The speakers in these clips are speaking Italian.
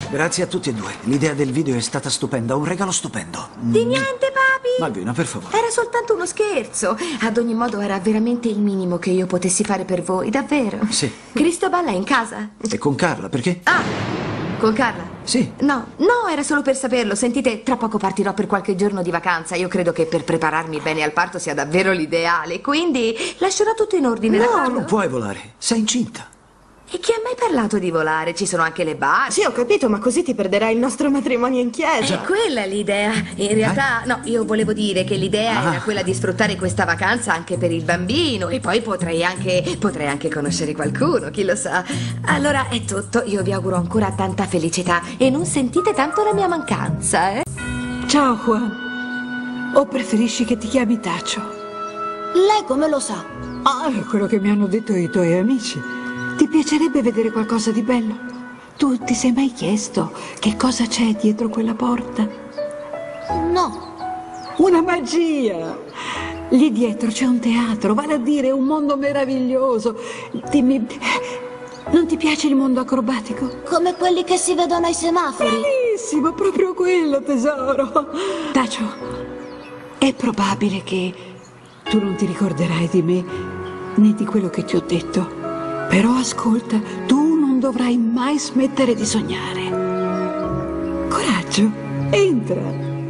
Grazie a tutti e due. L'idea del video è stata stupenda, un regalo stupendo. Di niente, papi. Malvina, per favore. Era soltanto uno scherzo. Ad ogni modo era veramente il minimo che io potessi fare per voi, davvero. Sì. Cristobal è in casa? E con Carla, perché? Ah, con Carla? Sì. No, era solo per saperlo. Sentite, tra poco partirò per qualche giorno di vacanza. Io credo che per prepararmi bene al parto sia davvero l'ideale. Quindi lascerò tutto in ordine, No, d'accordo? non puoi volare. Sei incinta. E chi ha mai parlato di volare? Ci sono anche le barche. Sì, ho capito, ma così ti perderai il nostro matrimonio in chiesa. È quella l'idea. In realtà, no, io volevo dire che l'idea era quella di sfruttare questa vacanza anche per il bambino. E poi potrei anche conoscere qualcuno, chi lo sa. Allora è tutto. Io vi auguro ancora tanta felicità. E non sentite tanto la mia mancanza, eh? Ciao, Juan. O preferisci che ti chiami Tacio? Lei come lo sa? Ah, è quello che mi hanno detto i tuoi amici. Ti piacerebbe vedere qualcosa di bello? Tu ti sei mai chiesto che cosa c'è dietro quella porta? No. Una magia! Lì dietro c'è un teatro, vale a dire un mondo meraviglioso. Dimmi, non ti piace il mondo acrobatico? Come quelli che si vedono ai semafori. Benissimo, proprio quello, tesoro. Tacio, è probabile che tu non ti ricorderai di me né di quello che ti ho detto. Però ascolta, tu non dovrai mai smettere di sognare. Coraggio, entra.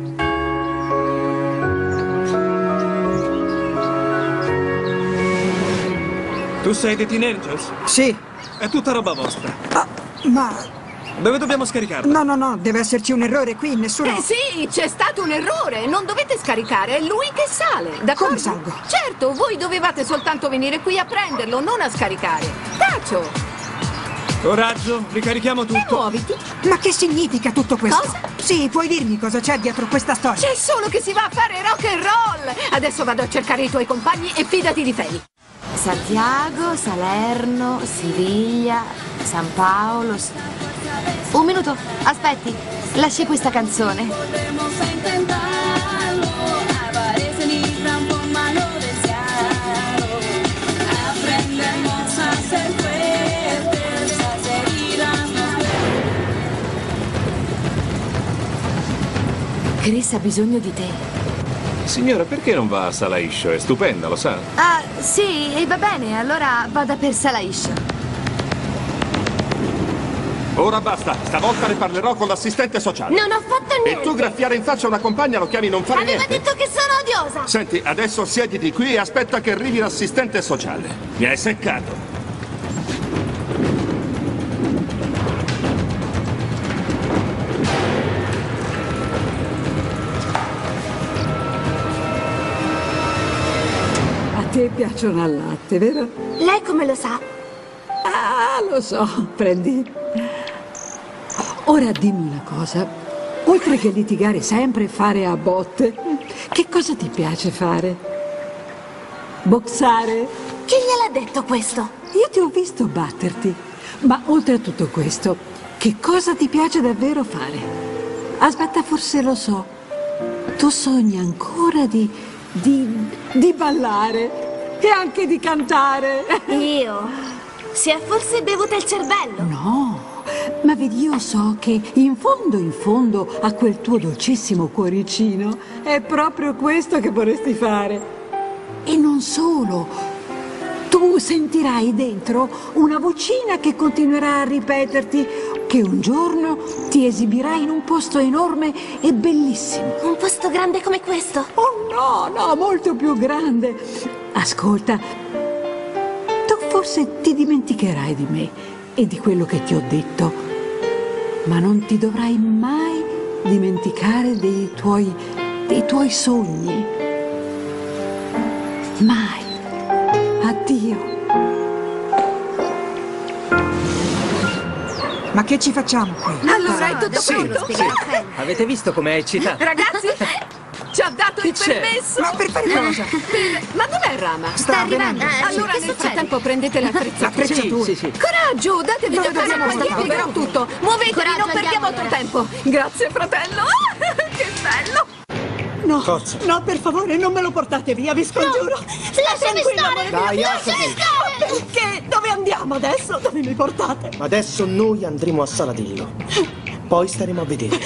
Tu sei dei Teen Angels? Sì. È tutta roba vostra. Ma... Dove dobbiamo scaricarla? No, deve esserci un errore qui, nessuno... Sì, c'è stato un errore. Non dovete scaricare, è lui che sale, d'accordo? Come salgo? Certo, voi dovevate soltanto venire qui a prenderlo, non a scaricare. Tacio! Coraggio, ricarichiamo E tutto. muoviti. Ma che significa tutto questo? Cosa? Sì, puoi dirmi cosa c'è dietro questa storia? C'è solo che si va a fare rock and roll. Adesso vado a cercare i tuoi compagni e fidati di Feli. Santiago, Salerno, Siviglia, San Paolo. Un minuto, aspetti. Lasci questa canzone. Chris ha bisogno di te. Signora, perché non va a Salaiscio? È stupenda, lo sa? Ah, sì, e va bene, allora vada per Salaiscio. Ora basta, stavolta ne parlerò con l'assistente sociale. Non ho fatto niente. E tu graffiare in faccia una compagna lo chiami non fare Aveva niente? detto che sono odiosa. Senti, adesso siediti qui e aspetta che arrivi l'assistente sociale. Mi hai seccato. A te piacciono al latte, vero? Lei come lo sa? Ah, lo so, prendi. Ora dimmi una cosa. Oltre che litigare sempre e fare a botte, che cosa ti piace fare? Boxare? Chi gliel'ha detto questo? Io ti ho visto batterti. Ma oltre a tutto questo, che cosa ti piace davvero fare? Aspetta, forse lo so. Tu sogni ancora di ballare e anche di cantare. Io? Si è forse bevuta il cervello? No, ma vedi, io so che in fondo a quel tuo dolcissimo cuoricino è proprio questo che vorresti fare. E non solo, tu sentirai dentro una vocina che continuerà a ripeterti che un giorno ti esibirai in un posto enorme e bellissimo. Un posto grande come questo? Oh no, molto più grande. Ascolta, tu forse ti dimenticherai di me e di quello che ti ho detto, ma non ti dovrai mai dimenticare dei tuoi sogni. Mai. Addio. Ma che ci facciamo qui? Allora, è tutto Sì, pronto? sì. Avete visto com'è eccitata? Ragazzi, ci ha dato il c'è? permesso. Ma per fare cosa? Ma dov'è Rama? Sta avvenendo. Allora, nel frattempo prendete l'attrezzatura. L'attrezzatura. Sì. Coraggio, datevi Dove da fare, dobbiamo poi vi stare? spiegherò tutto. Muovetevi, Coraggio, non perdiamo andiamo altro tempo. Grazie, fratello. Che bello. No, Forza. no, per favore, non me lo portate via, vi scongiuro. Lasciami stare! Dai, Lasciami stare! Perché? Dove andiamo adesso? Dove mi portate? Adesso noi andremo a Saladillo. Poi staremo a vedere.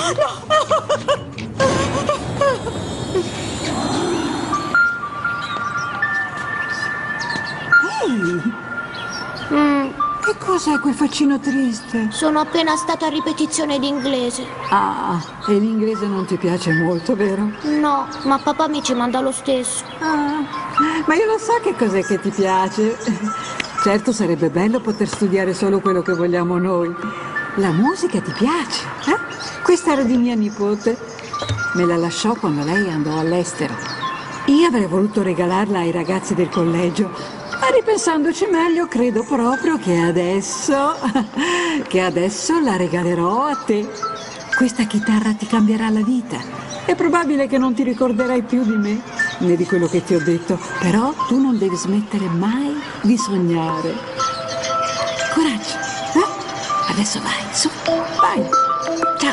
Che cos'è quel faccino triste? Sono appena stata a ripetizione di inglese. Ah, e l'inglese non ti piace molto, vero? No, ma papà mi ci manda lo stesso. Ah, ma io lo so che cos'è che ti piace. Certo, sarebbe bello poter studiare solo quello che vogliamo noi. La musica ti piace, eh? Questa era di mia nipote. Me la lasciò quando lei andò all'estero. Io avrei voluto regalarla ai ragazzi del collegio, ma ripensandoci meglio, credo proprio che adesso la regalerò a te. Questa chitarra ti cambierà la vita. È probabile che non ti ricorderai più di me, né di quello che ti ho detto, però tu non devi smettere mai di sognare. Coraggio, eh? Adesso vai, su, vai. Ciao.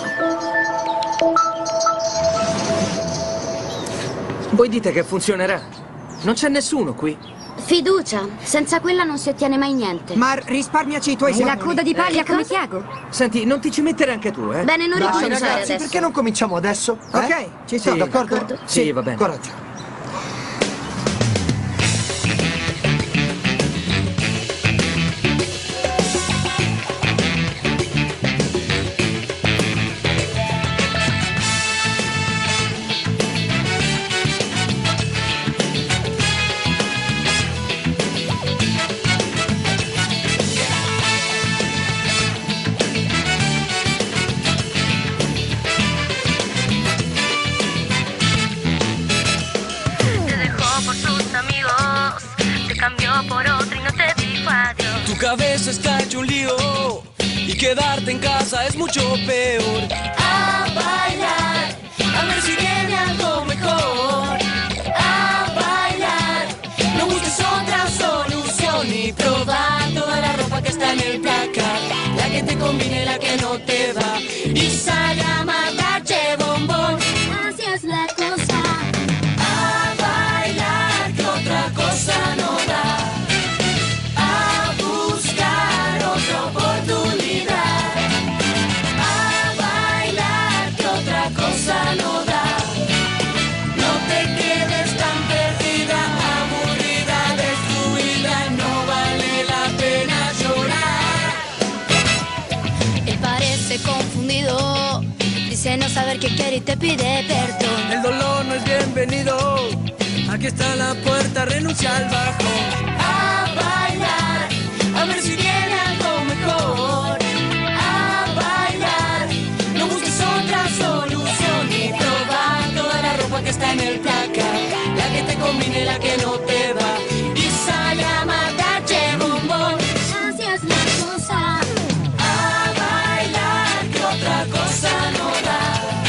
Voi dite che funzionerà? Non c'è nessuno qui. Fiducia, senza quella non si ottiene mai niente. Mar, risparmiaci i tuoi soldi. La coda di paglia come Tiago. Senti, non ti ci mettere anche tu, eh? Bene, non Dai, ricominciare ragazzi, adesso. perché non cominciamo adesso? Ok, ci sto. Sì, D'accordo? Sì, va bene. Coraggio. Tu cabeza está hecho un lío y quedarte en casa es mucho peor. A bailar, a ver si viene algo mejor. A bailar, no busques otra solución y probar toda la ropa que está en el placar. La que te combine, la que no te va. Y sale a matarte bombón. Así es la cosa. A bailar, que otra cosa no da. Confundido, dice no saber qué quiere y te pide perdón. El dolor no es bienvenido, aquí está la puerta, renuncia al bajón. A bailar, a ver si viene algo mejor. A bailar, no busques otra solución y probar toda la ropa que está en el placar. La que te combine, la que no te va. Y sale a matarte bombón. Así es la cosa. Otra cosa no da,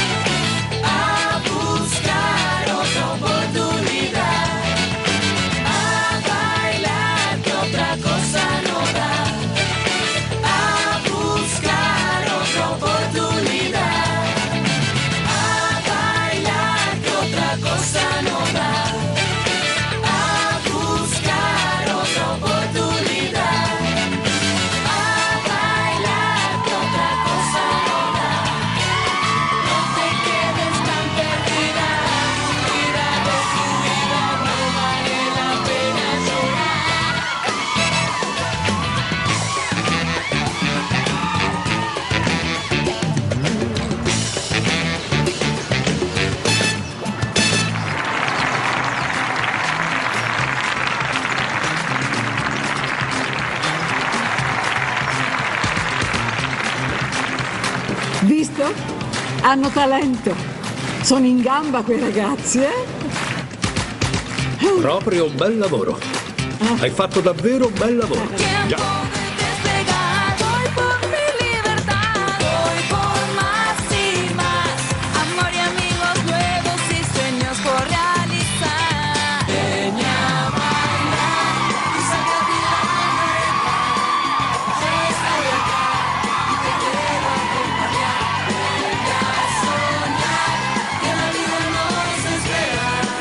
a buscar otra oportunidad, a bailar que otra cosa no da, a buscar otra oportunidad, a bailar que otra cosa no da, a buscar otra oportunidad, a bailar que otra cosa no da. Visto? Hanno talento. Sono in gamba quei ragazzi, eh? Proprio un bel lavoro. Hai fatto davvero un bel lavoro. Già.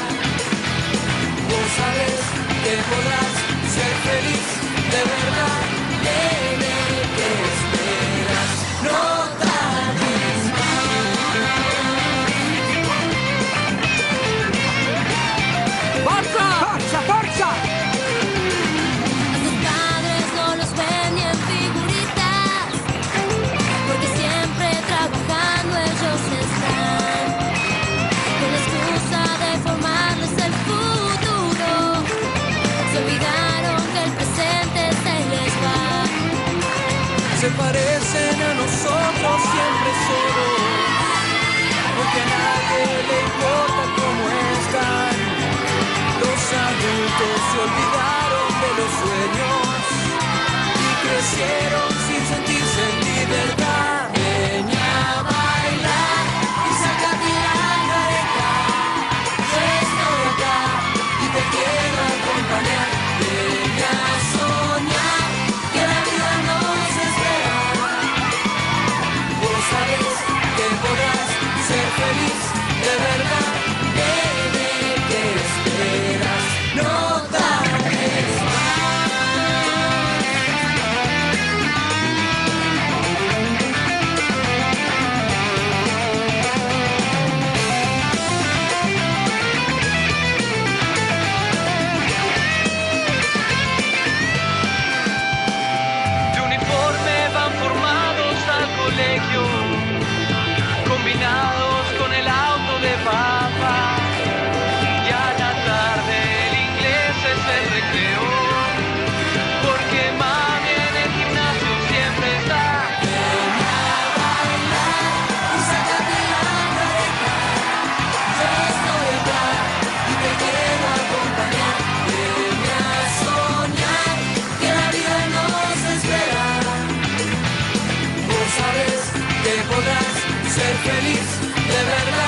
Sabes que podrás ser feliz de verdad. adultos se olvidaron de los sueños y crecieron sin sentirse en libertad. Ven a bailar y sácate la careta. Yo estoy acá y te quiero acompañar. Ven a soñar que la vida nos espera. Vos sabés que podrás ser feliz de verdad. Bebé, ¿qué esperas? No tardes De uniforme van formados al colegio, combinados con el auto de papá. Y a la tarde el inglés es el recreo, porque mami en el gimnasio siempre está. Ven a bailar y sácate la careta. Yo estoy acá y te quiero acompañar. Ven a soñar que la vida nos espera. Vos sabés que podrás ser feliz de verdad.